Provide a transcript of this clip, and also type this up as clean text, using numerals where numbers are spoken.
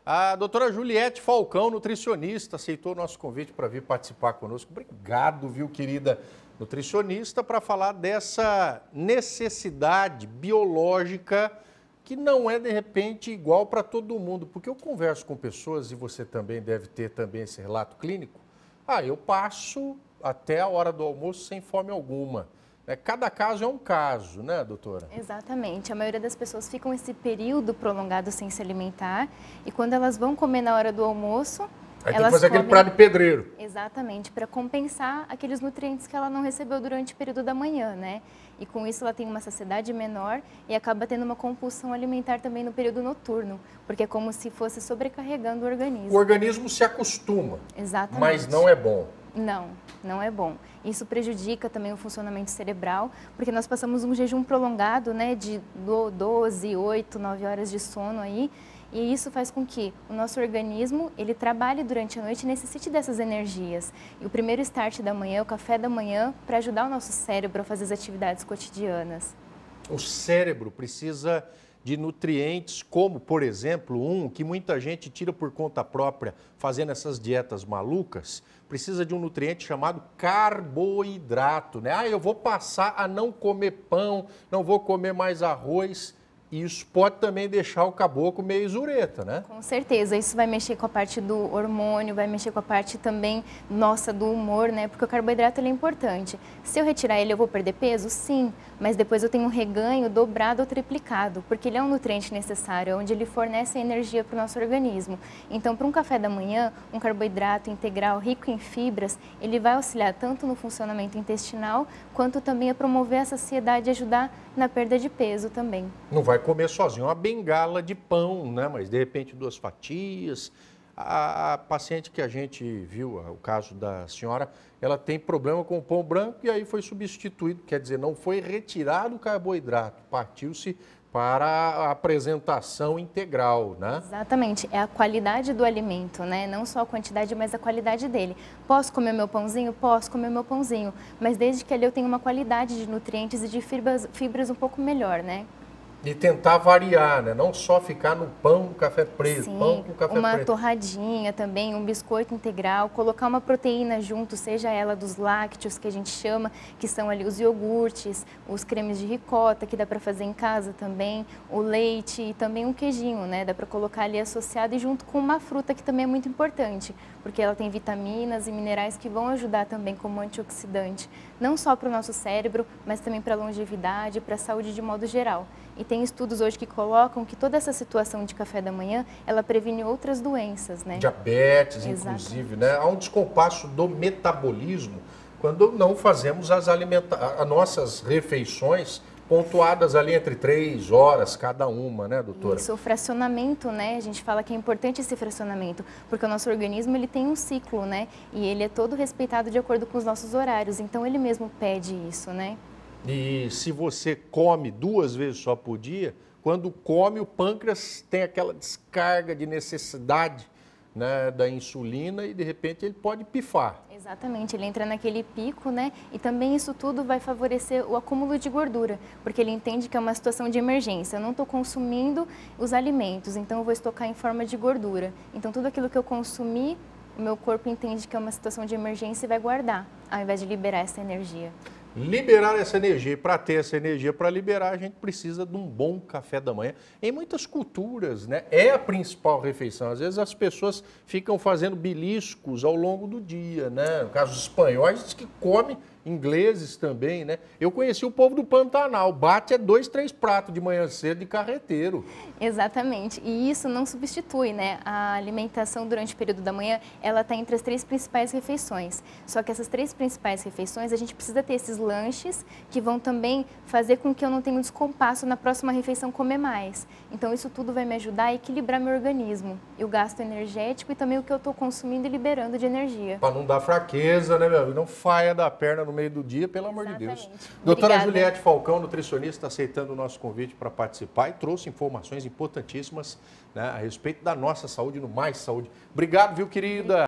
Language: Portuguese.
A doutora Juliette Falcão, nutricionista, aceitou o nosso convite para vir participar conosco. Obrigado, viu, querida nutricionista, para falar dessa necessidade biológica que não é, de repente, igual para todo mundo. Porque eu converso com pessoas, e você também deve ter também esse relato clínico, eu passo até a hora do almoço sem fome alguma. Cada caso é um caso, né, doutora? Exatamente. A maioria das pessoas ficam esse período prolongado sem se alimentar e quando elas vão comer na hora do almoço, Aí elas tem que fazer comem... aquele prato de pedreiro. Exatamente, para compensar aqueles nutrientes que ela não recebeu durante o período da manhã, né? E com isso ela tem uma saciedade menor e acaba tendo uma compulsão alimentar também no período noturno, porque é como se fosse sobrecarregando o organismo. O organismo se acostuma, Exatamente. Mas não é bom. Não, não é bom. Isso prejudica também o funcionamento cerebral, porque nós passamos um jejum prolongado, né, de 12, 8, 9 horas de sono aí, e isso faz com que o nosso organismo, ele trabalhe durante a noite e necessite dessas energias. E o primeiro start da manhã, o café da manhã, para ajudar o nosso cérebro a fazer as atividades cotidianas. O cérebro precisa de nutrientes, como, por exemplo, um que muita gente tira por conta própria, fazendo essas dietas malucas, precisa de um nutriente chamado carboidrato, né? Eu vou passar a não comer pão, não vou comer mais arroz. Isso pode também deixar o caboclo meio zureta, né? Com certeza, isso vai mexer com a parte do hormônio, vai mexer com a parte também nossa do humor, né? Porque o carboidrato ele é importante. Se eu retirar ele, eu vou perder peso? Sim, mas depois eu tenho um reganho dobrado ou triplicado, porque ele é um nutriente necessário, onde ele fornece energia para o nosso organismo. Então, para um café da manhã, um carboidrato integral rico em fibras, ele vai auxiliar tanto no funcionamento intestinal, quanto também a promover a saciedade e ajudar na perda de peso também. Não vai comer sozinho uma bengala de pão, né? Mas de repente 2 fatias. A paciente que a gente viu, o caso da senhora, ela tem problema com o pão branco e aí foi substituído, quer dizer, não foi retirado o carboidrato, partiu-se para a apresentação integral, né? Exatamente, é a qualidade do alimento, né? Não só a quantidade, mas a qualidade dele. Posso comer meu pãozinho? Posso comer meu pãozinho, mas desde que ali eu tenha uma qualidade de nutrientes e de fibras um pouco melhor, né? E tentar variar, né? Não só ficar no pão com café preto, Sim, pão com café uma preto. torradinha também, um biscoito integral, colocar uma proteína junto, seja ela dos lácteos, que a gente chama, que são ali os iogurtes, os cremes de ricota, que dá para fazer em casa também, o leite e também um queijinho, né? Dá para colocar ali associado e junto com uma fruta, que também é muito importante, porque ela tem vitaminas e minerais que vão ajudar também como antioxidante, não só para o nosso cérebro, mas também para a longevidade, para a saúde de modo geral. E tem estudos hoje que colocam que toda essa situação de café da manhã, ela previne outras doenças, né? Diabetes, Exatamente. inclusive, né? Há um descompasso do metabolismo quando não fazemos as nossas refeições pontuadas ali entre 3 horas cada uma, né, doutora? Isso, o fracionamento, né? A gente fala que é importante esse fracionamento, porque o nosso organismo, ele tem um ciclo, né? E ele é todo respeitado de acordo com os nossos horários, então ele mesmo pede isso, né? E se você come 2 vezes só por dia, quando come o pâncreas tem aquela descarga de necessidade, né, da insulina e de repente ele pode pifar. Exatamente, ele entra naquele pico, né? E também isso tudo vai favorecer o acúmulo de gordura, porque ele entende que é uma situação de emergência. Eu não estou consumindo os alimentos, então eu vou estocar em forma de gordura. Então tudo aquilo que eu consumir, o meu corpo entende que é uma situação de emergência e vai guardar, ao invés de liberar essa energia. Liberar essa energia, para ter essa energia para liberar, a gente precisa de um bom café da manhã. Em muitas culturas, né, é a principal refeição. Às vezes as pessoas ficam fazendo beliscos ao longo do dia, né? No caso dos espanhóis, diz que comem, ingleses também, né? Eu conheci o povo do Pantanal, bate 2, 3 pratos de manhã cedo de carreteiro. Exatamente, e isso não substitui, né? A alimentação durante o período da manhã, ela está entre as 3 principais refeições. Só que essas 3 principais refeições, a gente precisa ter esses lanches que vão também fazer com que eu não tenha um descompasso na próxima refeição comer mais. Então isso tudo vai me ajudar a equilibrar meu organismo, e o gasto energético e também o que eu estou consumindo e liberando de energia. Para não dar fraqueza, né, meu? Não faia da perna no meio do dia, pelo amor de Deus. Doutora Obrigada. Juliette Falcão, nutricionista, aceitando o nosso convite para participar e trouxe informações importantíssimas, né, a respeito da nossa saúde, no Mais Saúde. Obrigado, viu, querida?